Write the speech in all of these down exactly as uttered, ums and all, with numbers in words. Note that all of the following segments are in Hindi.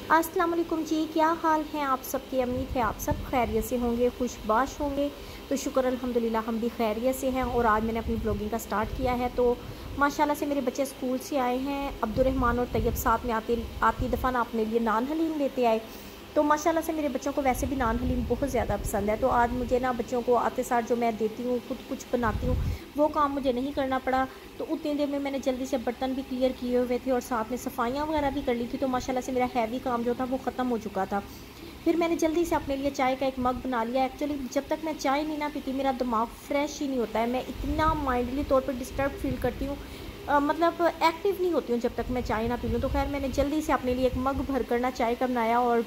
अस्सलाम वालेकुम जी, क्या हाल हैं आप सबके। उम्मीद है आप सब खैरियत से होंगे, खुशबाश होंगे। तो शुक्र अल्हम्दुलिल्लाह हम भी खैरियत से हैं। और आज मैंने अपनी ब्लॉगिंग का स्टार्ट किया है। तो माशाल्लाह से मेरे बच्चे स्कूल से आए हैं। अब्दुर्रहमान और तैयब साथ में आते आती दफ़ा ना अपने लिए नान हलीम लेते आए। तो माशाल्लाह से मेरे बच्चों को वैसे भी नान हलीम बहुत ज़्यादा पसंद है। तो आज मुझे ना बच्चों को आते साथ जो मैं देती हूँ, खुद कुछ बनाती हूँ, वो काम मुझे नहीं करना पड़ा। तो उतनी देर में मैंने जल्दी से बर्तन भी क्लियर किए हुए थे और साथ में सफाइयाँ वगैरह भी कर ली थी। तो माशाल्लाह से मेरा हैवी काम जो था वो ख़त्म हो चुका था। फिर मैंने जल्दी से अपने लिए चाय का एक मग बना लिया। एक्चुअली जब तक मैं चाय नहीं ना पीती मेरा दिमाग फ्रेश ही नहीं होता है। मैं इतना माइंडली तौर पर डिस्टर्ब फील करती हूँ, अ, मतलब एक्टिव नहीं होती हूँ जब तक मैं चाय ना पी लूँ। तो खैर मैंने जल्दी से अपने लिए एक मग भर कर ना चाय का बनाया और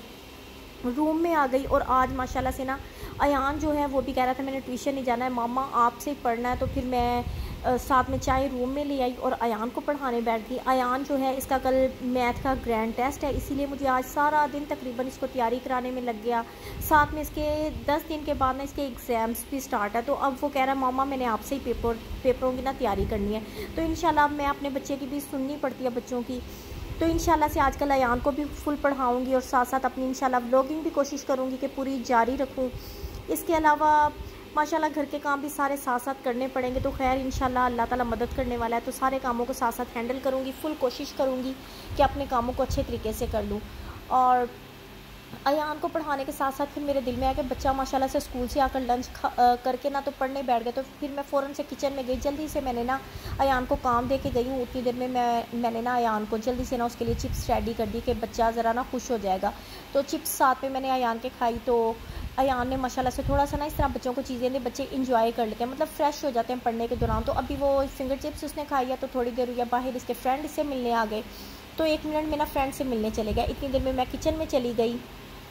रूम में आ गई। और आज माशाल्लाह से ना अयान जो है वो भी कह रहा था मैंने ट्यूशन नहीं जाना है मामा, आपसे ही पढ़ना है। तो फिर मैं अ, साथ में चाय रूम में ले आई और अयान को पढ़ाने बैठ गई। अयान जो है इसका कल मैथ का ग्रैंड टेस्ट है, इसीलिए मुझे आज सारा दिन तकरीबन इसको तैयारी कराने में लग गया। साथ में इसके दस दिन के बाद ना इसके एग्ज़ाम्स भी स्टार्ट है। तो अब वो कह रहा है मामा मैंने आपसे ही पेपर पेपरों की ना तैयारी करनी है। तो इंशाल्लाह अब मैं अपने बच्चे की भी सुननी पड़ती है बच्चों की। तो इंशाल्लाह से आजकल अयान को भी फुल पढ़ाऊंगी और साथ साथ अपनी इंशाल्लाह व्लॉगिंग भी कोशिश करूंगी कि पूरी जारी रखूं। इसके अलावा माशाल्लाह घर के काम भी सारे साथ साथ करने पड़ेंगे। तो खैर इंशाल्लाह अल्लाह ताला मदद करने वाला है। तो सारे कामों को साथ साथ हैंडल करूंगी, फुल कोशिश करूंगी कि अपने कामों को अच्छे तरीके से कर लूँ। और अयान को पढ़ाने के साथ साथ फिर मेरे दिल में आया कि बच्चा माशाल्लाह से स्कूल से आकर लंच खा अ, करके ना तो पढ़ने बैठ गया। तो फिर मैं फ़ौरन से किचन में गई, जल्दी से मैंने ना अयान को काम दे के गई हूँ। उतनी देर में मैं मैंने ना अयान को जल्दी से ना उसके लिए चिप्स रेडी कर दी कि बच्चा ज़रा ना खुश हो जाएगा। तो चिप्स साथ में मैंने अयान के खाई। तो अयान ने माशाल्लाह से थोड़ा सा ना इस तरह बच्चों को चीज़ें दे बच्चे इंजॉय कर लेते हैं, मतलब फ़्रेश हो जाते हैं पढ़ने के दौरान। तो अभी वो फिंगर चिप्स उसने खाई है। तो थोड़ी देर हुई है बाहर इसके फ्रेंड से मिलने आ गए। तो एक मिनट में ना फ्रेंड से मिलने चले गए। इतनी देर में मैं किचन में चली गई।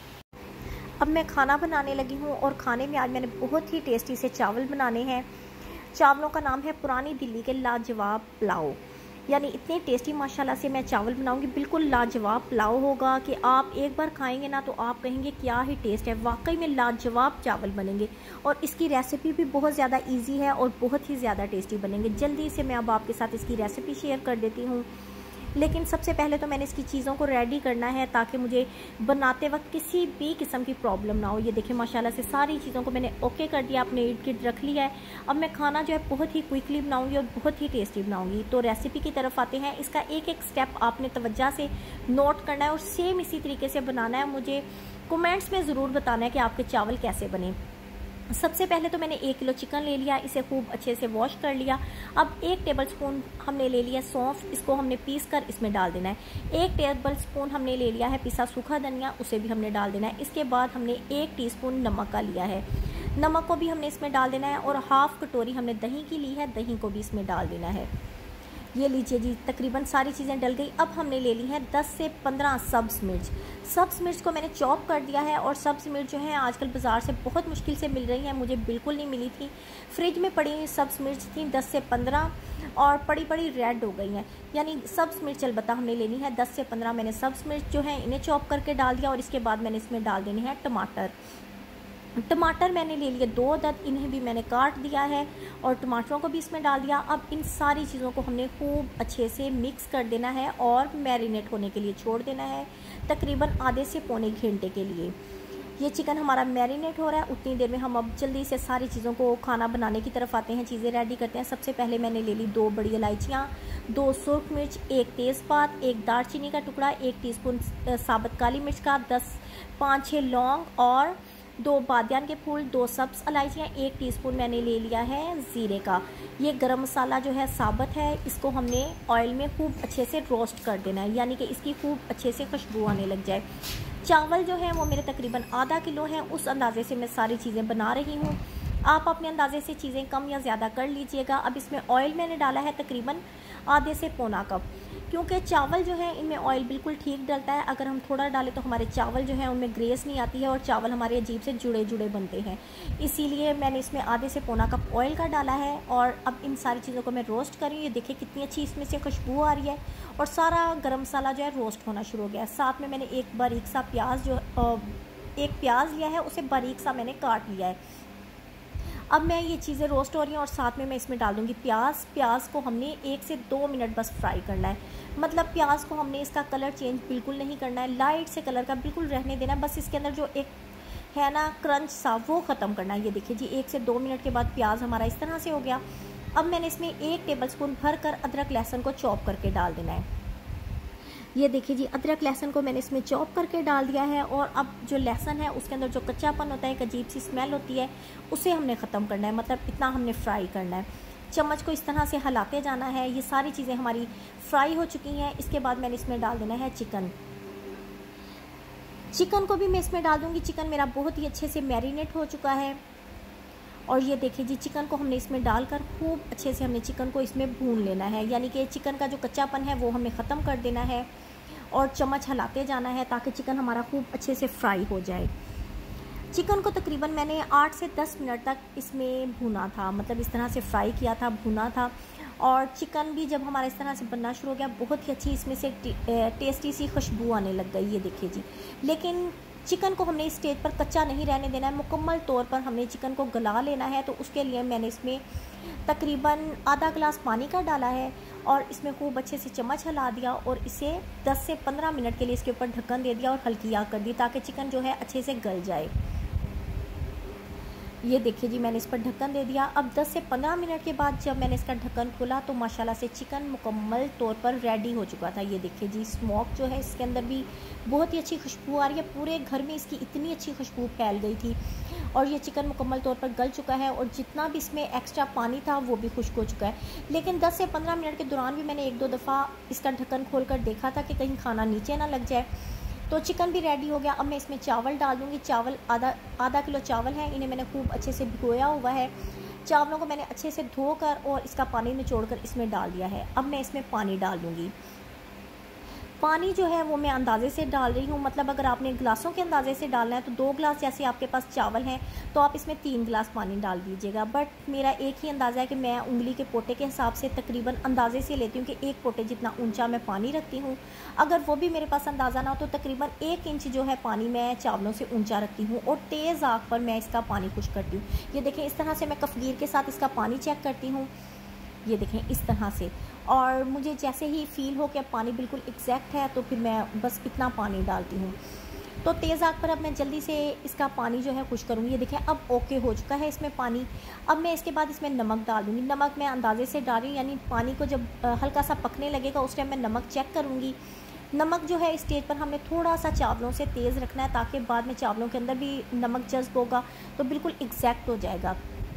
अब मैं खाना बनाने लगी हूँ और खाने में आज मैंने बहुत ही टेस्टी से चावल बनाने हैं। चावलों का नाम है पुरानी दिल्ली के लाजवाब पुलाव। यानी इतने टेस्टी माशाल्लाह से मैं चावल बनाऊंगी, बिल्कुल लाजवाब पुलाव होगा कि आप एक बार खाएंगे ना तो आप कहेंगे क्या ही टेस्ट है। वाकई में लाजवाब चावल बनेंगे और इसकी रेसिपी भी बहुत ज़्यादा इजी है और बहुत ही ज़्यादा टेस्टी बनेंगे। जल्दी से मैं अब आपके साथ इसकी रेसिपी शेयर कर देती हूँ। लेकिन सबसे पहले तो मैंने इसकी चीज़ों को रेडी करना है ताकि मुझे बनाते वक्त किसी भी किस्म की प्रॉब्लम ना हो। ये देखिए माशाल्लाह से सारी चीज़ों को मैंने ओके कर दिया, अपने इर्द गिर्द रख लिया है। अब मैं खाना जो है बहुत ही क्विकली बनाऊंगी और बहुत ही टेस्टी बनाऊंगी। तो रेसिपी की तरफ आते हैं। इसका एक एक स्टेप आपने तवज्जो से नोट करना है और सेम इसी तरीके से बनाना है। मुझे कमेंट्स में ज़रूर बताना है कि आपके चावल कैसे बने। सबसे पहले तो मैंने एक किलो चिकन ले लिया, इसे खूब अच्छे से वॉश कर लिया। अब एक टेबलस्पून हमने ले लिया सौंफ, इसको हमने पीस कर इसमें डाल देना है। एक टेबलस्पून हमने ले लिया है पिसा सूखा धनिया, उसे भी हमने डाल देना है। इसके बाद हमने एक टीस्पून नमक का लिया है, नमक को भी हमने इसमें डाल देना है। और हाफ कटोरी हमने दही की ली है, दही को भी इसमें डाल देना है। ये लीजिए जी तकरीबन सारी चीज़ें डल गई। अब हमने ले ली है दस से पंद्रह सब्ज़ मिर्च। सब्ज़ मिर्च को मैंने चॉप कर दिया है। और सब्ज़ मिर्च जो है आजकल बाज़ार से बहुत मुश्किल से मिल रही हैं, मुझे बिल्कुल नहीं मिली थी। फ्रिज में पड़ी हुई सब्ज़ मिर्च थी दस से पंद्रह और बड़ी बड़ी रेड हो गई हैं। यानी सब्ज़ मिर्च अलबत्ता हमने लेनी है दस से पंद्रह। मैंने सब्ज़ मिर्च जो है इन्हें चॉप करके डाल दिया। और इसके बाद मैंने इसमें डाल देनी है टमाटर। टमाटर मैंने ले लिए दो अदद, इन्हें भी मैंने काट दिया है और टमाटरों को भी इसमें डाल दिया। अब इन सारी चीज़ों को हमने खूब अच्छे से मिक्स कर देना है और मैरिनेट होने के लिए छोड़ देना है तकरीबन आधे से पौने घंटे के लिए। ये चिकन हमारा मैरिनेट हो रहा है। उतनी देर में हम अब जल्दी से सारी चीज़ों को खाना बनाने की तरफ आते हैं, चीज़ें रेडी करते हैं। सबसे पहले मैंने ले ली दो बड़ी इलायचियाँ, दो सुर्ख मिर्च, एक तेज़पात, एक दालचीनी का टुकड़ा, एक टीस्पून साबुत काली मिर्च का, दस पाँच छः लौंग और दो बादियान के फूल, दो सब्ज़ इलायचियाँ, एक टीस्पून मैंने ले लिया है ज़ीरे का। ये गरम मसाला जो है साबुत है, इसको हमने ऑयल में खूब अच्छे से रोस्ट कर देना है, यानी कि इसकी खूब अच्छे से खुशबू आने लग जाए। चावल जो है वो मेरे तकरीबन आधा किलो है, उस अंदाजे से मैं सारी चीज़ें बना रही हूँ। आप अपने अंदाजे से चीज़ें कम या ज़्यादा कर लीजिएगा। अब इसमें ऑयल मैंने डाला है तकरीबन आधे से पौना कप, क्योंकि चावल जो है इनमें ऑयल बिल्कुल ठीक डलता है। अगर हम थोड़ा डालें तो हमारे चावल जो है उनमें ग्रेस नहीं आती है और चावल हमारे अजीब से जुड़े जुड़े बनते हैं। इसीलिए मैंने इसमें आधे से पौना कप ऑयल का डाला है। और अब इन सारी चीज़ों को मैं रोस्ट कर रही हूँ। ये देखिए कितनी अच्छी इसमें से खुशबू आ रही है और सारा गरम मसाला जो है रोस्ट होना शुरू हो गया है। साथ में मैंने एक बारीक सा प्याज जो एक प्याज लिया है उसे बारीक सा मैंने काट लिया है। अब मैं ये चीज़ें रोस्ट हो रही हैं और साथ में मैं इसमें डाल दूँगी प्याज। प्याज को हमने एक से दो मिनट बस फ्राई करना है, मतलब प्याज को हमने इसका कलर चेंज बिल्कुल नहीं करना है, लाइट से कलर का बिल्कुल रहने देना है, बस इसके अंदर जो एक है ना क्रंच सा वो ख़त्म करना है। ये देखिए जी, एक से दो मिनट के बाद प्याज हमारा इस तरह से हो गया। अब मैंने इसमें एक टेबलस्पून भर कर अदरक लहसुन को चॉप करके डाल देना है। ये देखिए जी, अदरक लहसुन को मैंने इसमें चॉप करके डाल दिया है और अब जो लहसुन है उसके अंदर जो कच्चापन होता है, एक अजीब सी स्मेल होती है, उसे हमने ख़त्म करना है, मतलब इतना हमने फ्राई करना है। चम्मच को इस तरह से हिलाते जाना है। ये सारी चीज़ें हमारी फ्राई हो चुकी हैं। इसके बाद मैंने इसमें डाल देना है चिकन। चिकन को भी मैं इसमें डाल दूँगी। चिकन मेरा बहुत ही अच्छे से मैरिनेट हो चुका है और ये देखिए जी, चिकन को हमने इसमें डालकर खूब अच्छे से हमने चिकन को इसमें भून लेना है, यानी कि चिकन का जो कच्चापन है वो हमें ख़त्म कर देना है और चम्मच हिलाते जाना है ताकि चिकन हमारा खूब अच्छे से फ्राई हो जाए। चिकन को तकरीबन मैंने आठ से दस मिनट तक इसमें भुना था, मतलब इस तरह से फ्राई किया था, भुना था। और चिकन भी जब हमारा इस तरह से बनना शुरू हो गया, बहुत ही अच्छी इसमें से टेस्टी सी खुशबू आने लग गई। ये देखिए जी, लेकिन चिकन को हमने इस स्टेज पर कच्चा नहीं रहने देना है, मुकम्मल तौर पर हमने चिकन को गला लेना है। तो उसके लिए मैंने इसमें तकरीबन आधा गिलास पानी का डाला है और इसमें खूब अच्छे से चम्मच हिला दिया और इसे दस से पंद्रह मिनट के लिए इसके ऊपर ढक्कन दे दिया और हल्की आग कर दी ताकि चिकन जो है अच्छे से गल जाए। ये देखिए जी, मैंने इस पर ढक्कन दे दिया। अब दस से पंद्रह मिनट के बाद जब मैंने इसका ढक्कन खोला तो माशाल्लाह से चिकन मुकम्मल तौर पर रेडी हो चुका था। ये देखिए जी, स्मोक जो है इसके अंदर भी बहुत ही अच्छी खुशबू आ रही है, पूरे घर में इसकी इतनी अच्छी खुशबू फैल गई थी और ये चिकन मुकम्मल तौर पर गल चुका है और जितना भी इसमें एक्स्ट्रा पानी था वो भी खुश्क हो चुका है। लेकिन दस से पंद्रह मिनट के दौरान भी मैंने एक दो दफ़ा इसका ढक्कन खोल कर देखा था कि कहीं खाना नीचे ना लग जाए। तो चिकन भी रेडी हो गया। अब मैं इसमें चावल डाल दूँगी। चावल आधा आधा किलो चावल हैं, इन्हें मैंने खूब अच्छे से भिगोया हुआ है। चावलों को मैंने अच्छे से धोकर और इसका पानी निचोड़कर इसमें डाल दिया है। अब मैं इसमें पानी डाल दूँगी। पानी जो है वो मैं अंदाज़े से डाल रही हूँ, मतलब अगर आपने गिलासों के अंदाज़े से डालना है तो दो गिलास जैसे आपके पास चावल हैं तो आप इसमें तीन गिलास पानी डाल दीजिएगा। बट मेरा एक ही अंदाज़ा है कि मैं उंगली के पोटे के हिसाब से तकरीबन अंदाज़े से लेती हूँ कि एक पोटे जितना ऊंचा मैं पानी रखती हूँ। अगर वो भी मेरे पास अंदाज़ा ना हो तो तकरीबन एक इंच जो है पानी मैं चावलों से ऊँचा रखती हूँ और तेज़ आग पर मैं इसका पानी खुश करती हूँ। ये देखें, इस तरह से मैं कफगीर के साथ इसका पानी चेक करती हूँ। ये देखें इस तरह से, और मुझे जैसे ही फ़ील हो कि पानी बिल्कुल एग्जैक्ट है तो फिर मैं बस इतना पानी डालती हूँ। तो तेज़ आग पर अब मैं जल्दी से इसका पानी जो है खुश करूँगी। ये देखें अब ओके हो चुका है इसमें पानी। अब मैं इसके बाद इसमें नमक डाल दूँगी। नमक मैं अंदाज़े से डाल रही हूँ, यानी पानी को जब हल्का सा पकने लगेगा उस टाइम मैं नमक चेक करूँगी। नमक जो है इस स्टेज पर हमने थोड़ा सा चावलों से तेज़ रखना है ताकि बाद में चावलों के अंदर भी नमक जज्ब होगा तो बिल्कुल एग्जैक्ट हो जाएगा।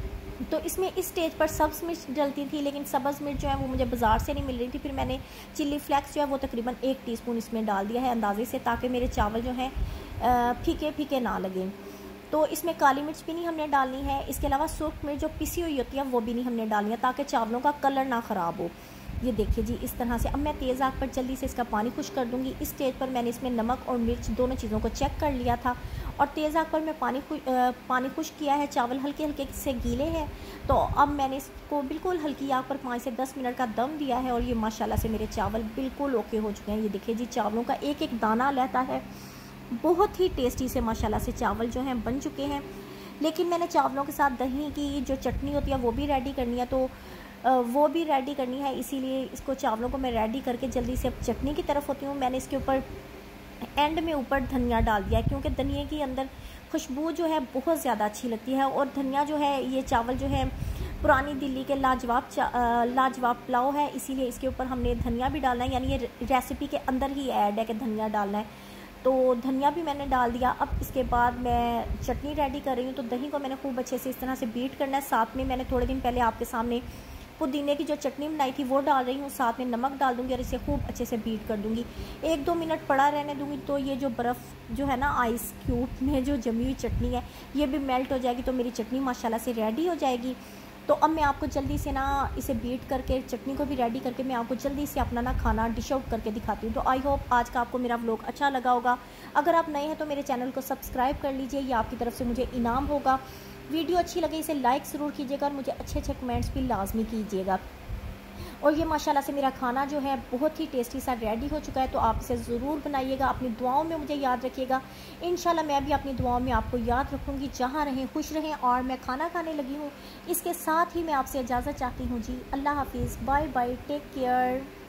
तो इसमें इस स्टेज पर सब्ज़ मिर्च डलती थी, लेकिन सब्ज़ मिर्च जो है वो मुझे बाज़ार से नहीं मिल रही थी। फिर मैंने चिल्ली फ्लेक्स जो है वो तकरीबन एक टीस्पून इसमें डाल दिया है अंदाज़े से, ताकि मेरे चावल जो हैं फीके फीके ना लगें। तो इसमें काली मिर्च भी नहीं हमने डालनी है। इसके अलावा सुर्ख मिर्च जो पिसी हुई होती है वो भी नहीं हमने डालनी है ताकि चावलों का कलर ना ख़राब हो। ये देखिए जी, इस तरह से अब मैं तेज़ आग पर जल्दी से इसका पानी खुश कर दूंगी। इस स्टेज पर मैंने इसमें नमक और मिर्च दोनों चीज़ों को चेक कर लिया था और तेज़ आग पर मैं पानी पानी खुश किया है। चावल हल्के हल्के से गीले हैं तो अब मैंने इसको बिल्कुल हल्की आग पर पाँच से दस मिनट का दम दिया है और ये माशाल्लाह से मेरे चावल बिल्कुल ओके हो चुके हैं। ये देखिए जी, चावलों का एक एक दाना रहता है, बहुत ही टेस्टी से माशाल्लाह से चावल जो हैं बन चुके हैं। लेकिन मैंने चावलों के साथ दही की जो चटनी होती है वो भी रेडी करनी है, तो वो भी रेडी करनी है, इसीलिए इसको चावलों को मैं रेडी करके जल्दी से अब चटनी की तरफ होती हूँ। मैंने इसके ऊपर एंड में ऊपर धनिया डाल दिया है क्योंकि धनिया के अंदर खुशबू जो है बहुत ज़्यादा अच्छी लगती है और धनिया जो है, ये चावल जो है पुरानी दिल्ली के लाजवाब लाजवाब पुलाव है, इसीलिए इसके ऊपर हमने धनिया भी डालना है, यानी ये रेसिपी के अंदर ही ऐड है कि धनिया डालना है। तो धनिया भी मैंने डाल दिया। अब इसके बाद मैं चटनी रेडी कर रही हूँ। तो दही को मैंने खूब अच्छे से इस तरह से बीट करना है। साथ में मैंने थोड़े दिन पहले आपके सामने पुदीने की जो चटनी बनाई थी वो डाल रही हूँ, साथ में नमक डाल दूँगी और इसे खूब अच्छे से बीट कर दूँगी। एक दो मिनट पड़ा रहने दूँगी तो ये जो बर्फ़ जो है ना आइस क्यूब में जो जमी हुई चटनी है ये भी मेल्ट हो जाएगी, तो मेरी चटनी माशाल्लाह से रेडी हो जाएगी। तो अब मैं आपको जल्दी से ना इसे बीट करके चटनी को भी रेडी करके मैं आपको जल्दी से अपना ना खाना डिश आउट करके दिखाती हूँ। तो आई होप आज का आपको मेरा व्लॉग अच्छा लगा होगा। अगर आप नए हैं तो मेरे चैनल को सब्सक्राइब कर लीजिए, ये आपकी तरफ से मुझे इनाम होगा। वीडियो अच्छी लगे इसे लाइक ज़रूर कीजिएगा और मुझे अच्छे अच्छे कमेंट्स भी लाजमी कीजिएगा। और ये माशाल्लाह से मेरा खाना जो है बहुत ही टेस्टी सा रेडी हो चुका है। तो आप इसे ज़रूर बनाइएगा, अपनी दुआओं में मुझे याद रखिएगा। इंशाल्लाह मैं भी अपनी दुआओं में आपको याद रखूँगी। जहाँ रहें खुश रहें। और मैं खाना खाने लगी हूँ, इसके साथ ही मैं आपसे इजाज़त चाहती हूँ जी। अल्लाह हाफिज़, बाय बाय, टेक केयर।